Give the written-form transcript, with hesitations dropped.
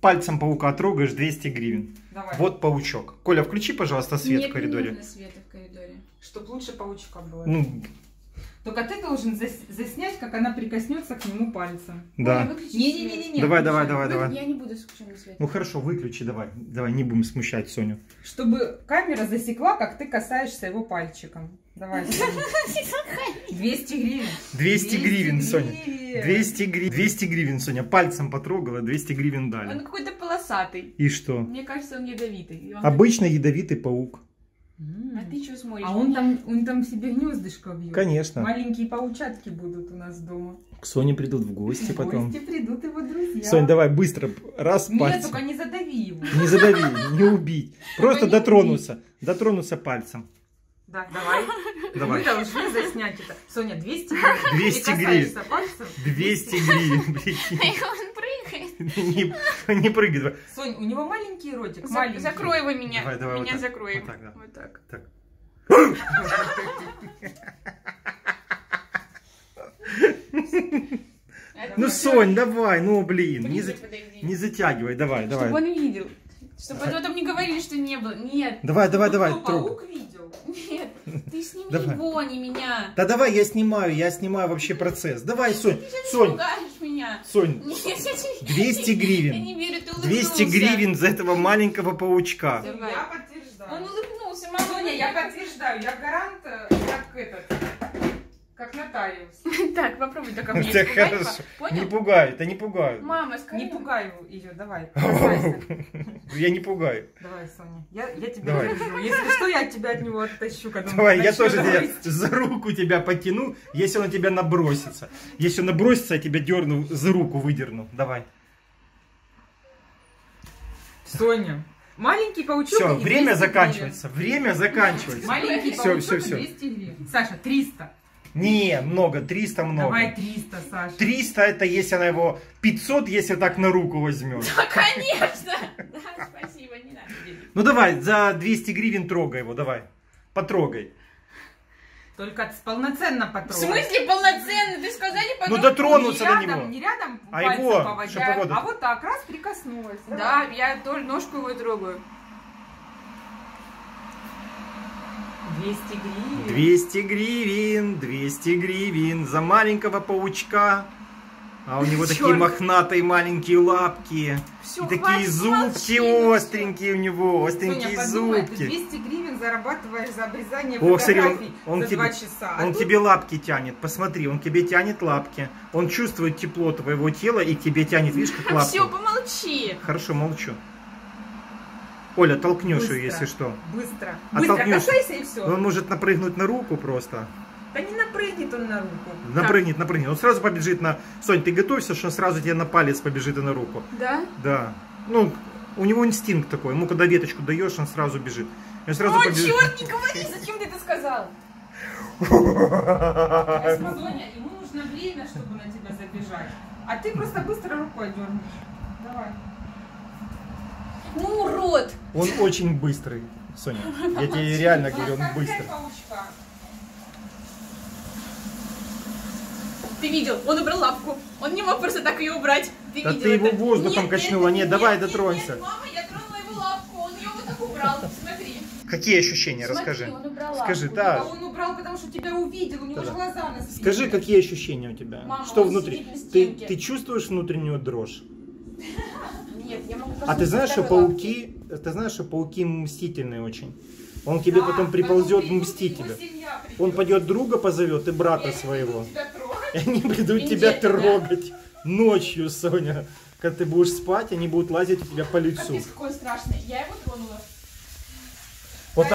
пальцем паука трогаешь, 200 гривен. Давай. Вот паучок. Коля, включи, пожалуйста, свет в коридоре. Нет, не нужно света в коридоре. Чтоб лучше паучка было. Ну, Только ты должен заснять, как она прикоснется к нему пальцем. да. Оля, выключи свет. Не-не-не. Давай, давай, давай, давай. Я не буду включенный свет. Ну хорошо, выключи, давай. Давай, не будем смущать Соню. Чтобы камера засекла, как ты касаешься его пальчиком. Давай. 200 гривен. 200 гривен, Соня. гривен. 200 гривен, Соня. Пальцем потрогала, 200 гривен дали. Он какой-то полосатый. И что? Мне кажется, он ядовитый. И он Обычно ядовитый паук. такой, а ты что смотришь? А он там себе гнездышко вьет. Конечно. Маленькие паучатки будут у нас дома. К Соне придут в гости В потом. гости придут его друзья. Сонь, давай быстро, раз Нет, пальцем. только не задави его. Не задави, не убить. Просто не дотронуться. Дотронуться пальцем. Да, давай. Давай. Мы должны заснять это. Соня, 200 гривен. 200 Ты гривен. касаешься пальцем. 200 гривен, прикинь. Он прыгает. Не прыгай. Давай. Сонь, у него маленький ротик, маленький. Закрой его меня. Давай, давай, Меня вот так. закрой. Вот так, да. Вот так. Так. Ну, Сонь, давай, ну, блин. Не затягивай, давай, Чтобы давай. он видел. Чтобы потом не говорили, что не было. Нет, Давай, давай, давай. Кто трогай. паук видел? нет. Ты сними Давай. его, а не меня. Да давай, я снимаю вообще процесс. Давай, Сонь, Ты сейчас Сонь, пугаешь меня. Сонь, Нет, я не- 200 Я гривен. не верю, ты 200 улыбнулся. гривен за этого маленького паучка. Давай. Я подтверждаю. Он улыбнулся, мама. Соня, я подтверждаю. Я гарант, как нотариус. Так, попробуй только мне Это испугать, хорошо. Понял? Не пугай, это не пугаю. Мама, скажи. Не пугай ее, давай. Касайся. Я не пугаю. Давай, Соня. Я тебя Давай. держу. Если что, я тебя от него оттащу, когда он Давай, я начнет тоже тебя говорить. за руку тебя потяну, если он на тебя набросится. Если он набросится, я тебя дерну, за руку выдерну. Давай. Соня. Маленький паучок. Все, и время 200 заканчивается. Время заканчивается. гривен. Маленький Всё, паучок всё, и всё. 200 гривен. Саша, 300. Не, много, 300 много. Давай 300, Саша. 300 это если она его, 500 если так на руку возьмет. Да, конечно. Да, спасибо, не надо делить. Ну давай, за 200 гривен трогай его, давай. Потрогай. Только полноценно В потрогай. смысле полноценно? Ты сказали потом? Ну дотронуться не до рядом, него. не рядом А пальцем его, поводя, чтоб его а вот так, раз прикоснулась. Да, я тоже ножку его трогаю. 200 гривен. 200 гривен, 200 гривен за маленького паучка. А у него такие Чёрт. мохнатые маленькие лапки. Всё, И такие хватит, зубки молчи, остренькие у него, остренькие Соня, подумай, ты зубки. 200 гривен зарабатываешь за обрезание О, смотри, фотографий он за тебе- 2 часа. А Он тут тебе лапки тянет, посмотри, он тебе тянет лапки. Он чувствует тепло твоего тела и к тебе тянет, видишь, как лапки. Все, помолчи. Хорошо, молчу. Оля, толкнешь быстро, ее, если что. Быстро. А Быстро толкнешь? касайся и все. Он может напрыгнуть на руку просто. Да не напрыгнет он на руку. Напрыгнет, напрыгнет. Он сразу побежит на... Сонь, ты готовься, что он сразу тебе на палец побежит и на руку. Да? Да. Ну, у него инстинкт такой. Ему когда веточку даешь, он сразу бежит. Он сразу О, побежит. черт, не говори, зачем ты это сказал? Так. Соня, ему нужно время, чтобы на тебя забежать. А ты просто быстро рукой дернешь. Давай. Ну, урод. Он очень быстрый, Соня. Я тебе реально говорю, он Оставляй быстрый. паучка. Ты видел, он убрал лапку. Он не мог просто так ее убрать. Ты Да видел ты его это? воздухом Нет, качнула. Нет, давай, нет, дотронься. Нет, мама, я тронула его лапку. Он ее вот так убрал. Смотри. Какие ощущения? Смотри, Расскажи. он убрал Скажи, лапку. да. А он убрал, потому что тебя увидел, у него Да-да. же глаза на спине. Скажи, какие ощущения у тебя? Мама, Что он внутри? сидит на Ты, стенке. ты чувствуешь внутреннюю дрожь? Нет, я могу А ты знаешь, что второй пауки, мстительные очень. Он к тебе потом приползет потом мстить его тебя. семья придет. Он пойдет друга позовет и брата И они своего. будут тебя трогать. И они придут Индейцы, тебя да? трогать ночью, Соня. Когда ты будешь спать, они будут лазить у тебя по лицу. Капец, какой страшный. Я его тронула.